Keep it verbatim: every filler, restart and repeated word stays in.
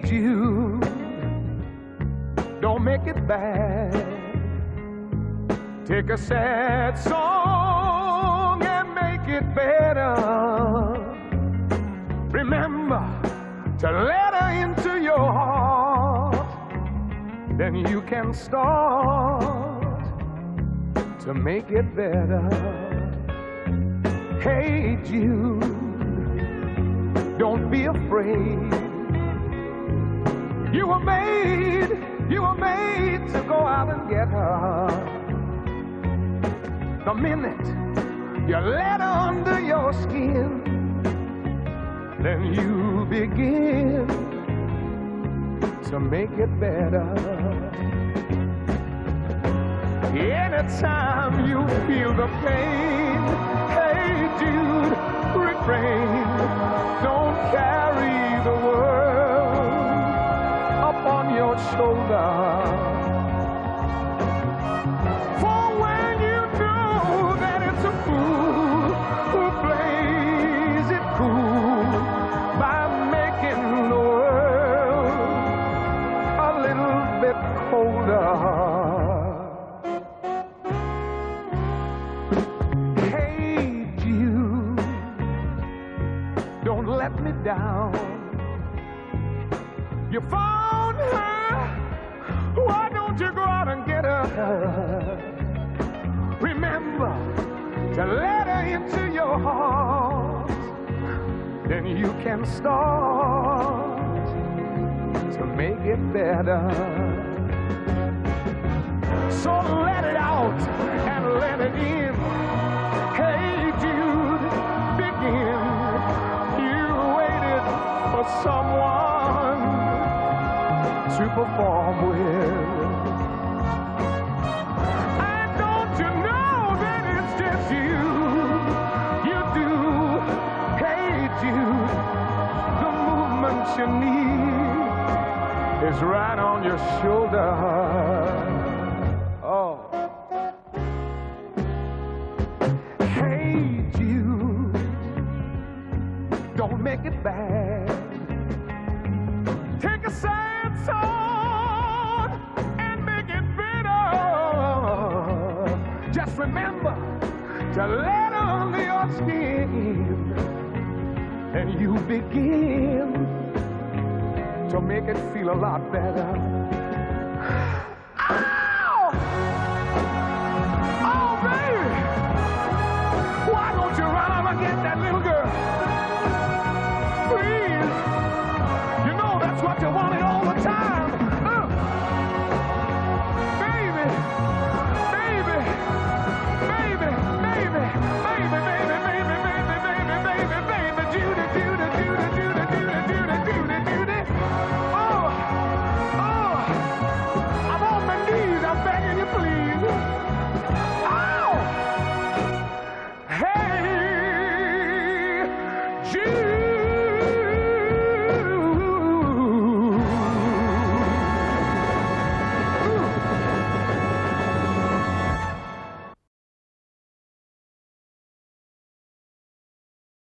Jude, don't make it bad. Take a sad song and make it better. Remember to let her into your heart, then you can start to make it better. Hey Jude, don't be afraid. You were made, you were made to go out and get her. The minute you let her under your skin, then you begin to make it better. Anytime you feel the pain, hey Jude, refrain. Don't carry the world up on your shoulder. For when you know that it's a fool who plays it cool by making the world a little bit colder. Hey Jude, don't let me down. You found her, why don't you go out and get her? Remember to let her into your heart, then you can start to make it better. So let it out and let it in. Hey Jude, begin. You waited for someone to perform with. And don't you know that it's just you? You do. Hey Jude, the movement you need is right on your shoulder. Oh. Hey Jude, don't make it bad. Take a sad song and make it better. Just remember to let her under your skin, and you begin to make it feel a lot better. Ow! Oh, baby! Why don't you run out and get that little girl?